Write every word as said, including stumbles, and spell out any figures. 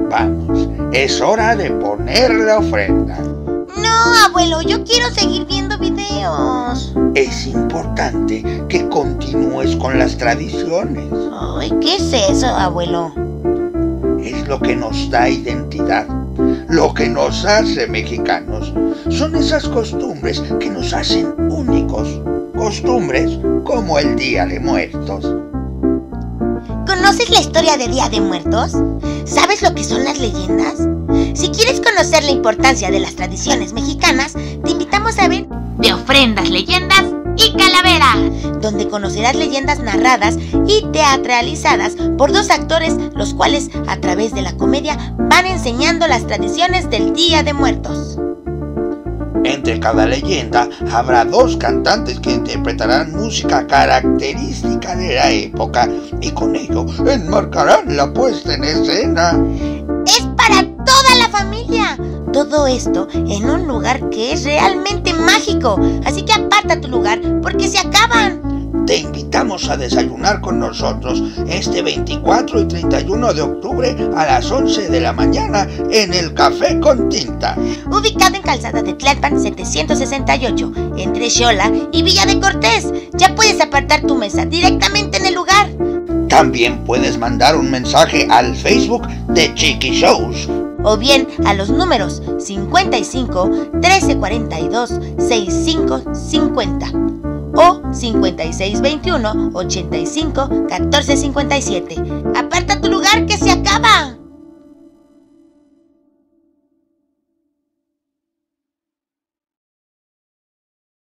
Vamos, es hora de poner la ofrenda. No, abuelo, yo quiero seguir viendo videos. Es importante que continúes con las tradiciones. Ay, ¿qué es eso, abuelo? Es lo que nos da identidad, lo que nos hace mexicanos. Son esas costumbres que nos hacen únicos. Costumbres como el Día de Muertos. ¿Conoces la historia de Día de Muertos? ¿Sabes lo que son las leyendas? Si quieres conocer la importancia de las tradiciones mexicanas, te invitamos a ver De Ofrendas, Leyendas y Calaveras, donde conocerás leyendas narradas y teatralizadas por dos actores, los cuales a través de la comedia van enseñando las tradiciones del Día de Muertos. Entre cada leyenda habrá dos cantantes que interpretarán música característica de la época y con ello enmarcarán la puesta en escena. ¡Es para toda la familia! Todo esto en un lugar que es realmente mágico, así que aparta tu lugar porque se acaban. Te invitamos a desayunar con nosotros este veinticuatro y treinta y uno de octubre a las once de la mañana en el Café con Tinta. Ubicado en Calzada de Tlalpan setecientos sesenta y ocho, entre Xola y Villa de Cortés. Ya puedes apartar tu mesa directamente en el lugar. También puedes mandar un mensaje al Facebook de Chiqui Shows. O bien a los números cincuenta y cinco, trece cuarenta y dos, sesenta y cinco cincuenta o cincuenta y seis veintiuno, ochenta y cinco, catorce cincuenta y siete. ¡Aparta tu lugar que se acaba!